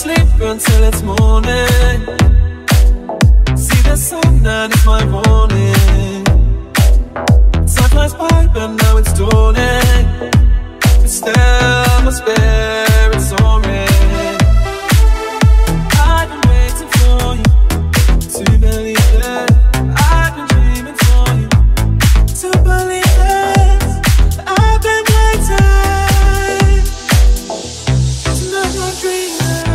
sleep until it's morning. See the sun and it's my warning. Time flies by but now it's dawning. But still my spirit's soaring. I've been waiting for you to believe it. I've been dreaming for you to believe it. I've been waiting to know your dream.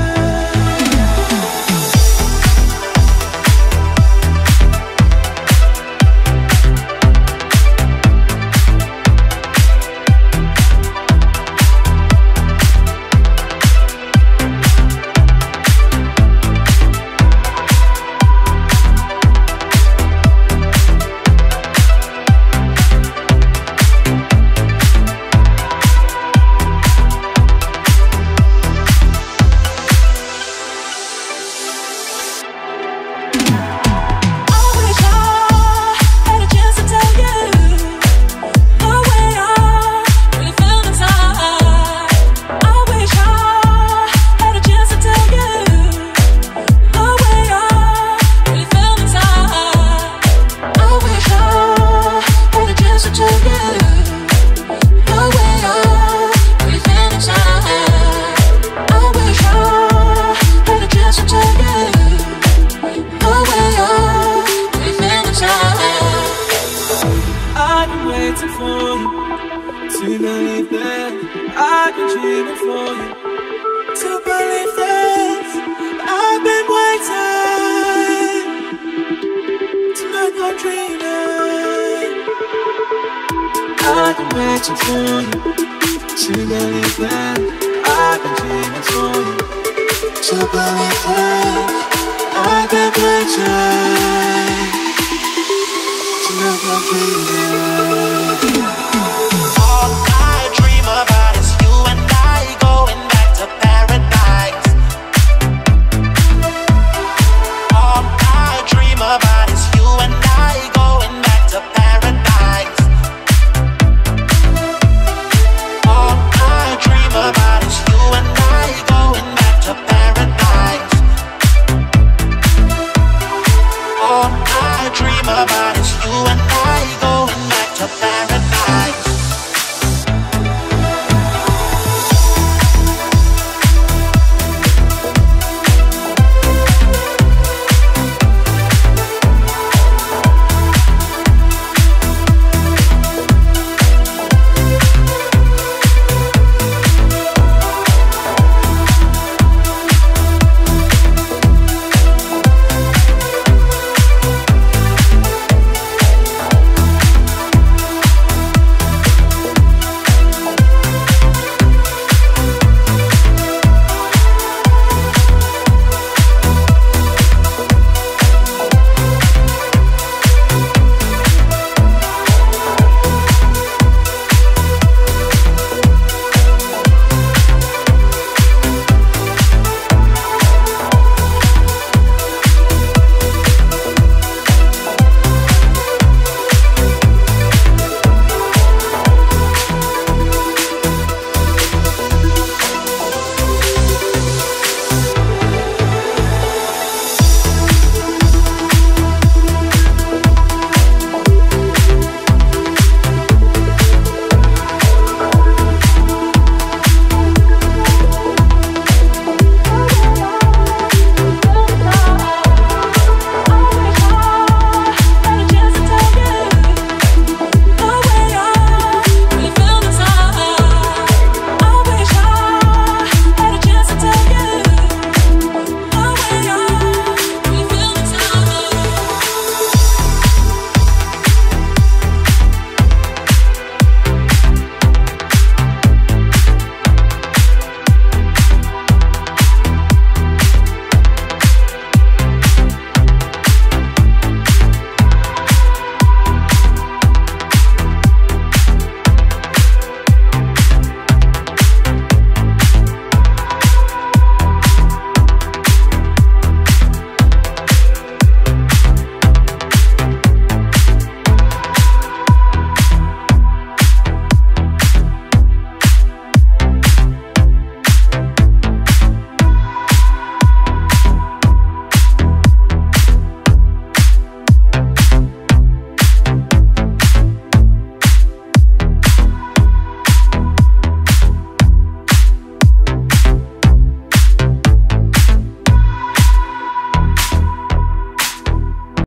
I've been waiting for you to believe that. I've been dreaming for you to believe this. I've been waiting to know you're dreaming. I've been waiting for you to believe that. I've been dreaming for you to believe this. I've been waiting to know you're dreaming.